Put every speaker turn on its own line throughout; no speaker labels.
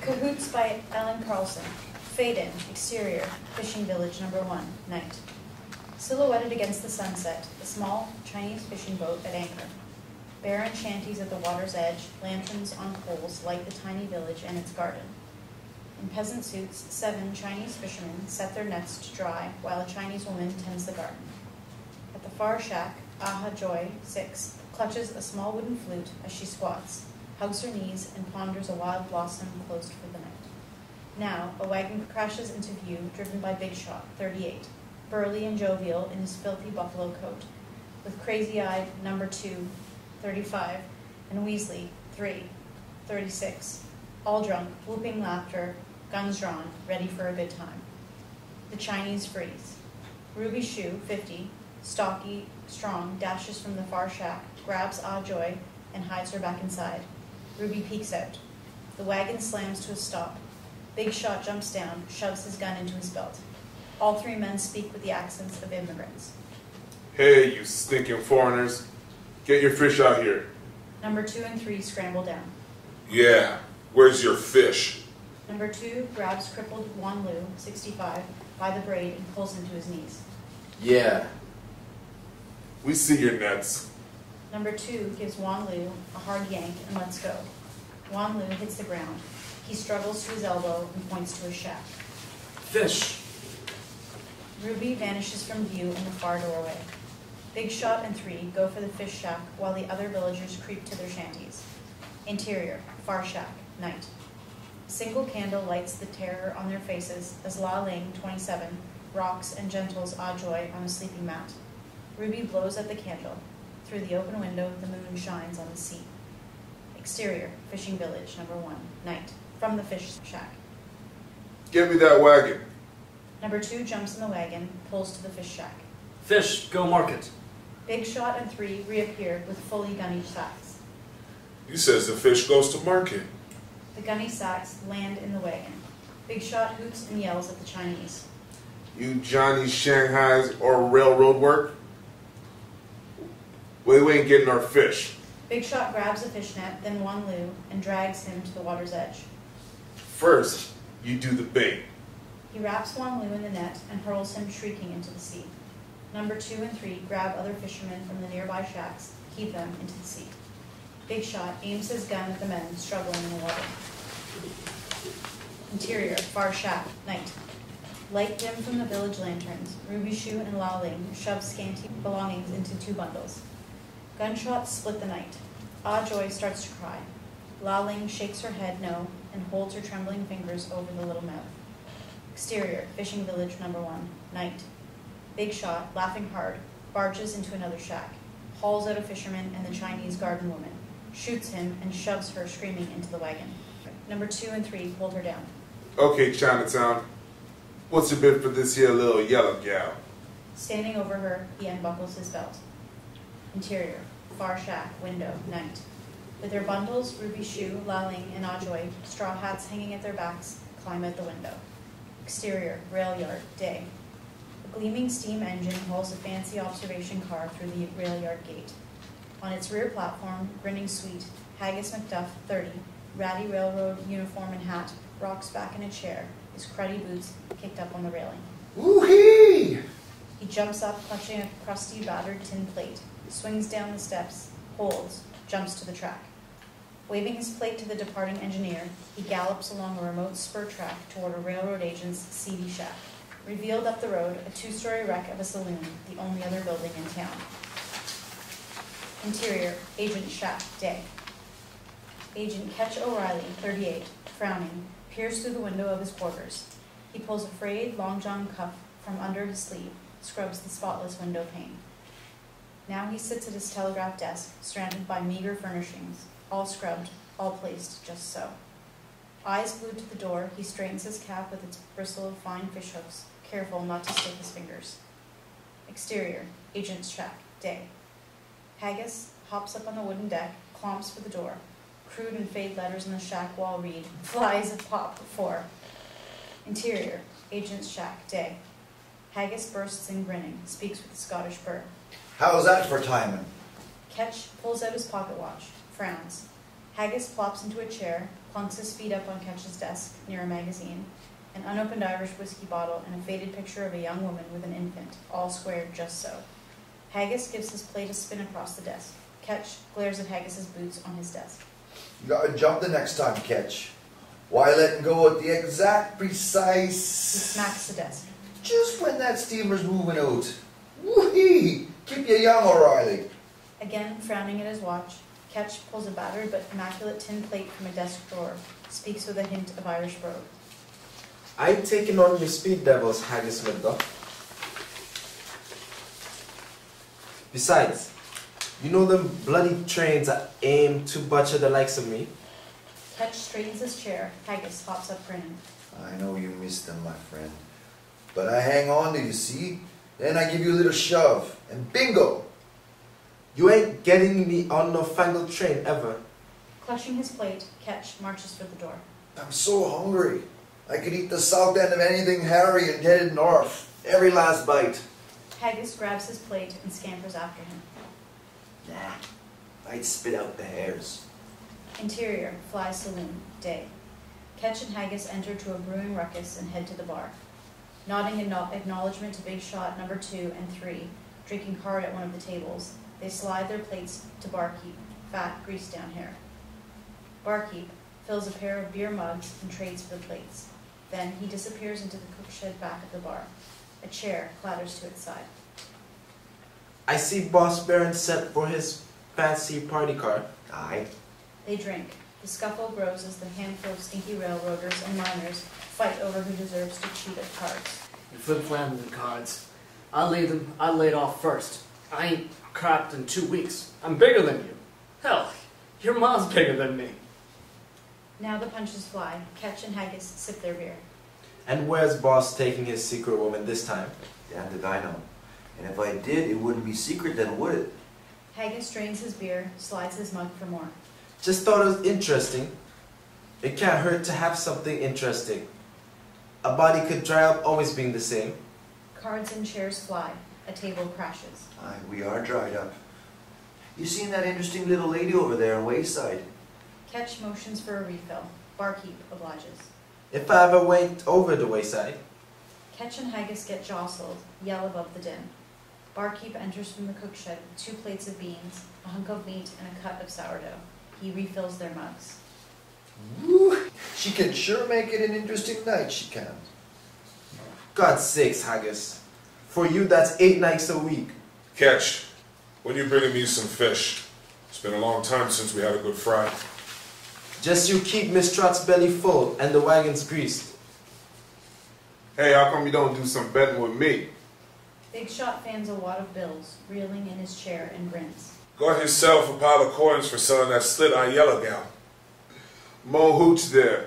CAHOOTS by Elan Carlson. Fade in, exterior, fishing village number 1, night. Silhouetted against the sunset, a small Chinese fishing boat at anchor. Barren shanties at the water's edge, lanterns on poles light the tiny village and its garden. In peasant suits, 7 Chinese fishermen set their nets to dry while a Chinese woman tends the garden. At the far shack, Aha Joy, 6, clutches a small wooden flute as she squats, hugs her knees, and ponders a wild blossom closed for the night. Now, a wagon crashes into view, driven by Big Shot, 38, burly and jovial in his filthy buffalo coat, with crazy-eyed number 2, 35, and Weasley, 3, 36, all drunk, whooping laughter, guns drawn, ready for a good time. The Chinese freeze. Ruby Shu, 50, stocky, strong, dashes from the far shack, grabs Ah Joy, and hides her back inside. Ruby peeks out. The wagon slams to a stop. Big Shot jumps down, shoves his gun into his belt. All 3 men speak with the accents of immigrants.
Hey, you stinking foreigners. Get your fish out here.
Number 2 and 3 scramble down.
Yeah, where's your fish?
Number 2 grabs crippled Wan Lu, 65, by the braid and pulls him to his knees.
Yeah.
We see your nets.
Number 2 gives Wan Lu a hard yank and lets go. Wan Lu hits the ground. He struggles to his elbow and points to his shack.
Fish.
Ruby vanishes from view in the far doorway. Big Shot and 3 go for the fish shack while the other villagers creep to their shanties. Interior, far shack, night. A single candle lights the terror on their faces as Ling, 27, rocks and gentles Ah Joy on a sleeping mat. Ruby blows at the candle. Through the open window, the moon shines on the sea. Exterior, fishing village, number 1, night. From the fish shack.
Get me that wagon.
Number 2 jumps in the wagon, pulls to the fish shack.
Fish, go market.
Big Shot and 3 reappear with fully gunny sacks.
You says the fish goes to market.
The gunny sacks land in the wagon. Big Shot hoots and yells at the Chinese.
You Johnny Shanghai's or railroad work? We ain't getting our fish.
Big Shot grabs a fish net, then Wan Lu, and drags him to the water's edge.
First, you do the bait.
He wraps Wan Lu in the net and hurls him shrieking into the sea. Number 2 and 3 grab other fishermen from the nearby shacks, heave them into the sea. Big Shot aims his gun at the men struggling in the water. Interior, far shack, night. Light dim from the village lanterns, Ruby Shu and Ling shove scanty belongings into 2 bundles. Gunshots split the night. Ah Joy starts to cry. Ling shakes her head no and holds her trembling fingers over the little mouth. Exterior, fishing village number 1, night. Big Shot, laughing hard, barges into another shack, hauls out a fisherman and the Chinese garden woman, shoots him and shoves her screaming into the wagon. Number 2 and 3 hold her down.
Okay, Chinatown. What's your bid for this here little yellow gal?
Standing over her, he unbuckles his belt. Interior, far shack, window, night. With their bundles, Ruby Shu, Ling, and Ah Joy, straw hats hanging at their backs, climb out the window. Exterior, rail yard, day. A gleaming steam engine hauls a fancy observation car through the rail yard gate. On its rear platform, grinning sweet, Haggis MacDuff, 30, ratty railroad uniform and hat, rocks back in a chair, his cruddy boots kicked up on the railing.
Woo-hee!
He jumps up, clutching a crusty, battered tin plate, swings down the steps, holds, jumps to the track. Waving his plate to the departing engineer, he gallops along a remote spur track toward a railroad agent's seedy shack. Revealed up the road, a 2-story wreck of a saloon, the only other building in town. Interior, agent shack, day. Agent Ketch O'Reilly, 38, frowning, peers through the window of his quarters. He pulls a frayed long john cuff from under his sleeve, scrubs the spotless window pane. Now he sits at his telegraph desk, surrounded by meager furnishings, all scrubbed, all placed just so. Eyes glued to the door, he straightens his cap with its bristle of fine fish hooks, careful not to stick his fingers. Exterior, agent's shack, day. Haggis hops up on the wooden deck, clomps for the door. Crude and fade letters on the shack wall read, flies of pop 4. Interior, agent's shack, day. Haggis bursts in grinning, speaks with a Scottish burr.
How's that for timing?
Ketch pulls out his pocket watch, frowns. Haggis plops into a chair, plunks his feet up on Ketch's desk near a magazine, an unopened Irish whiskey bottle, and a faded picture of a young woman with an infant, all squared just so. Haggis gives his plate a spin across the desk. Ketch glares at Haggis's boots on his desk.
You gotta jump the next time, Ketch. Why letting go at the exact
He
precise...
smacks the desk.
Just when that steamer's moving out. Whee! Keep you young, O'Reilly.
Again, frowning at his watch, Ketch pulls a battered but immaculate tin plate from a desk drawer, speaks with a hint of Irish brogue.
I've taken on your speed devils, Haggis MacDuff. Besides, you know them bloody trains that aim to butcher the likes of me?
Ketch straightens his chair. Haggis hops up grinning.
I know you missed them, my friend. But I hang on to you, see? Then I give you a little shove, and bingo!
You ain't getting me on no fangled train ever.
Clutching his plate, Ketch marches for the door.
I'm so hungry. I could eat the south end of anything hairy and headed north. Every last bite.
Haggis grabs his plate and scampers after him.
Nah, I'd spit out the hairs.
Interior, Fly Saloon, day. Ketch and Haggis enter to a brewing ruckus and head to the bar. Nodding acknowledgement to Big Shot number 2 and 3, drinking hard at one of the tables, they slide their plates to Barkeep, fat, greased-down hair. Barkeep fills a pair of beer mugs and trades for the plates. Then he disappears into the cook shed back of the bar. A chair clatters to its side.
I see Boss Baron set for his fancy party car.
Aye.
They drink. The scuffle grows as the handful of stinky railroaders and miners fight over who deserves to cheat at cards.
You flip-flamming the cards. I laid off first. I ain't crapped in 2 weeks. I'm bigger than you. Hell, your mom's bigger than me.
Now the punches fly. Ketch and Haggis sip their beer.
And where's Boss taking his secret woman this time?
Damn did I know. And if I did, it wouldn't be secret then, would it?
Haggis drains his beer, slides his mug for more.
Just thought it was interesting. It can't hurt to have something interesting. A body could dry up always being the same.
Cards and chairs fly. A table crashes.
Aye, we are dried up. You seen that interesting little lady over there on Wayside?
Ketch motions for a refill. Barkeep obliges.
If I ever went over the wayside.
Ketch and Haggis get jostled, yell above the din. Barkeep enters from the cook shed with 2 plates of beans, a hunk of meat, and a cut of sourdough. He refills their mugs.
Woo! She can sure make it an interesting night, she can.
God's sakes, Haggis. For you, that's 8 nights a week.
Ketch, when you bringing me some fish? It's been a long time since we had a good fry.
Just you keep Miss Trot's belly full and the wagons greased.
Hey, how come you don't do some betting with me?
Big Shot fans a wad of bills, reeling in his chair and grins.
Got himself a pile of coins for selling that slit-eye yellow gal. Mo hooch there.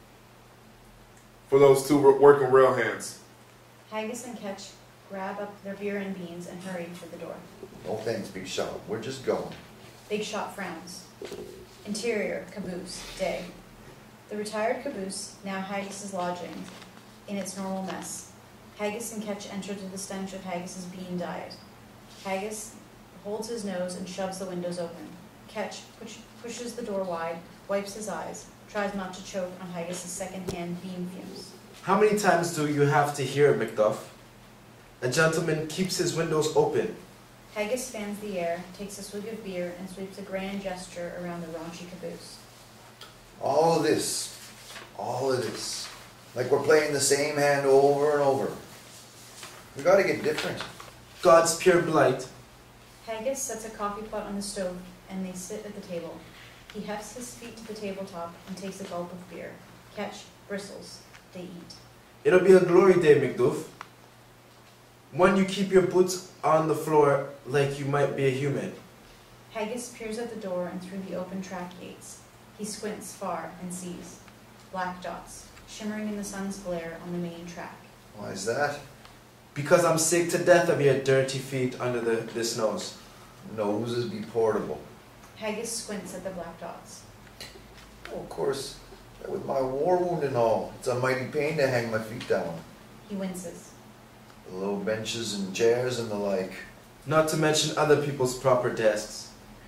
For those 2 working rail hands.
Haggis and Ketch grab up their beer and beans and hurry for the door.
No thanks, Big Shot. We're just going.
Big Shot frowns. Interior, caboose, day. The retired caboose, now Haggis's lodging, in its normal mess. Haggis and Ketch enter to the stench of Haggis's bean diet. Haggis holds his nose and shoves the windows open. Ketch pushes the door wide, wipes his eyes, tries not to choke on Haggis's second-hand bean fumes.
How many times do you have to hear it, MacDuff? A gentleman keeps his windows open.
Haggis fans the air, takes a swig of beer, and sweeps a grand gesture around the raunchy caboose.
All of this. Like we're playing the same hand over and over. We gotta get different.
God's pure blight.
Haggis sets a coffee pot on the stove, and they sit at the table. He hefts his feet to the tabletop and takes a gulp of beer. Ketch bristles. They eat.
It'll be a glory day, MacDuff. When you keep your boots on the floor like you might be a human.
Haggis peers at the door and through the open track gates. He squints far and sees black dots, shimmering in the sun's glare on the main track.
Why is that?
Because I'm sick to death of your dirty feet under this nose.
Noses be portable.
Haggis squints at the black dots.
Oh, of course. With my war wound and all, it's a mighty pain to hang my feet down.
He winces.
The low benches and chairs and the like.
Not to mention other people's proper desks.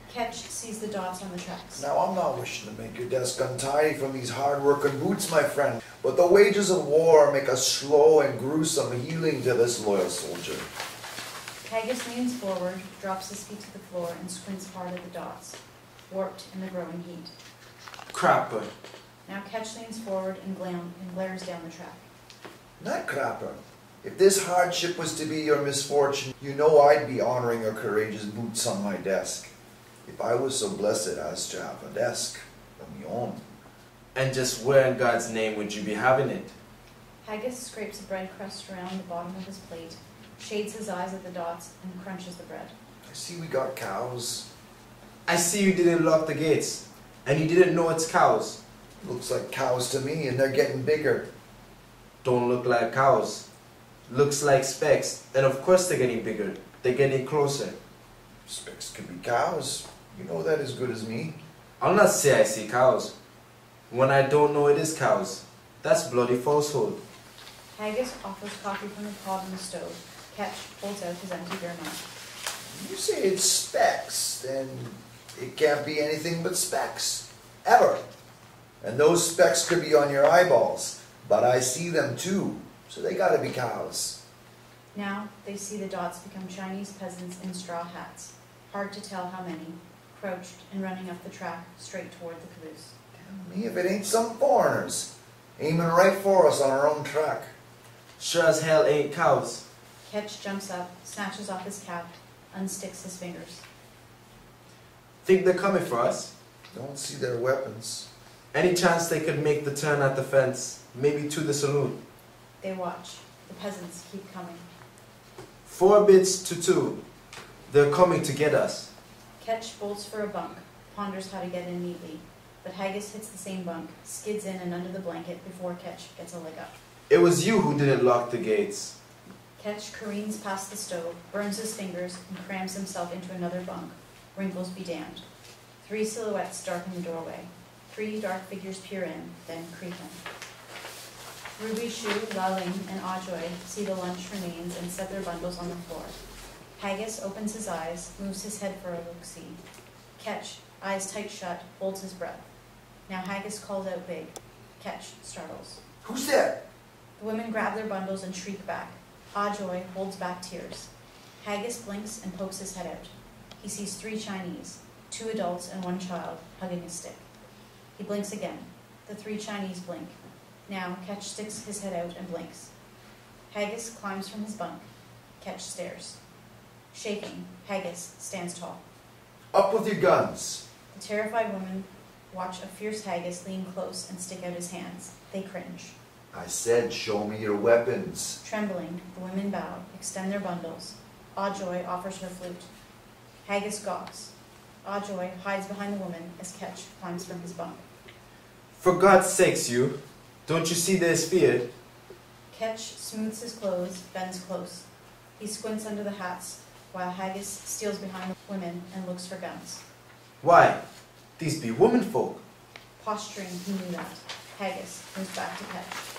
Ketch sees the dots on the tracks.
Now, I'm not wishing to make your desk untidy from these hard-working boots, my friend, but the wages of war make a slow and gruesome healing to this loyal soldier.
Haggis leans forward, drops his feet to the floor, and squints hard at the dots, warped in the growing heat.
Crapper.
Now Ketch leans forward and glares down the track.
Nutcrapper, if this hardship was to be your misfortune, you know I'd be honoring your courageous boots on my desk. If I was so blessed as to have a desk of my own.
And just where in God's name would you be having it?
Haggis scrapes a bread crust around the bottom of his plate, shades his eyes at the dots, and crunches the bread.
I see we got cows.
I see you didn't lock the gates, and you didn't know it's cows.
Looks like cows to me, and they're getting bigger.
Don't look like cows. Looks like specks, and of course they're getting bigger. They're getting closer.
Specks could be cows. You know that as good as me.
I'll not say I see cows, when I don't know it is cows. That's bloody falsehood.
Haggis offers coffee from the pot on the stove. Ketch pulls out his empty beer mug.
You say it's specks, then it can't be anything but specks. Ever. And those specks could be on your eyeballs, but I see them too, so they gotta be cows.
Now they see the dots become Chinese peasants in straw hats. Hard to tell how many, crouched and running up the track straight toward the caboose.
Tell me if it ain't some foreigners, aiming right for us on our own track.
Sure as hell ain't cows.
Ketch jumps up, snatches off his cap, unsticks his fingers.
Think they're coming for us?
Don't see their weapons.
Any chance they could make the turn at the fence, maybe to the saloon?
They watch. The peasants keep coming.
4 bids to 2. They're coming to get us.
Ketch bolts for a bunk, ponders how to get in neatly, but Haggis hits the same bunk, skids in and under the blanket before Ketch gets a leg up.
It was you who didn't lock the gates.
Ketch careens past the stove, burns his fingers, and crams himself into another bunk. Wrinkles be damned. 3 silhouettes darken the doorway. 3 dark figures peer in, then creep in. Ruby, Shu, Ling, and Ajoy see the lunch remains and set their bundles on the floor. Haggis opens his eyes, moves his head for a look-see. Ketch, eyes tight shut, holds his breath. Now Haggis calls out big. Ketch startles.
Who's there?
The women grab their bundles and shriek back. Ajoy holds back tears. Haggis blinks and pokes his head out. He sees 3 Chinese, 2 adults and 1 child, hugging a stick. He blinks again. The 3 Chinese blink. Now Ketch sticks his head out and blinks. Haggis climbs from his bunk. Ketch stares. Shaking, Haggis stands tall.
Up with your guns.
The terrified women watch a fierce Haggis lean close and stick out his hands. They cringe.
I said show me your weapons.
Trembling, the women bow, extend their bundles. Ajoy offers her flute. Haggis gawks. Ajoy hides behind the woman as Ketch climbs from his bunk.
For God's sakes, you. Don't you see there's fear?
Ketch smooths his clothes, bends close. He squints under the hats, while Haggis steals behind the women and looks for guns.
Why? These be womenfolk.
Posturing, he knew that. Haggis moves back to Ketch.